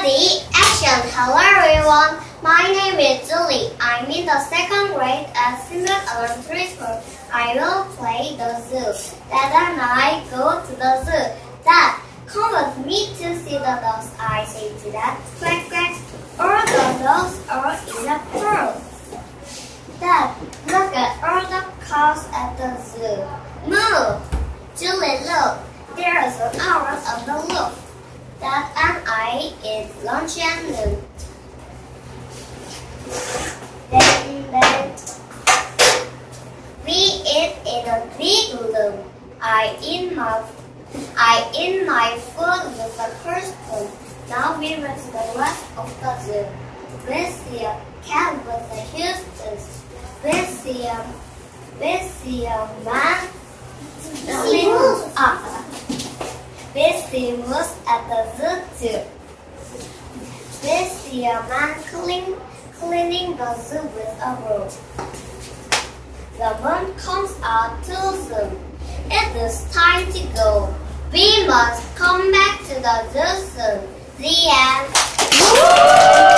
Ready, action! Hello everyone, my name is Julie. I'm in the second grade at Simon Elementary School. I will play the zoo. Dad and I go to the zoo. Dad, come with me to see the dogs. I say to Dad, quack quack, all the dogs are in a pool. Dad, look at all the cows at the zoo. Moo! Julie, look, there is an owl on the roof. Dad and I eat lunch at noon. Then we eat in a big room. I eat my food with a spoon. Now we went to the rest of the zoo. We see a cat with a huge tooth. We see a man cleaning up. We see moose at the zoo too. We see a man cleaning the zoo with a broom. The moon comes out too soon. It is time to go. We must come back to the zoo soon. The end.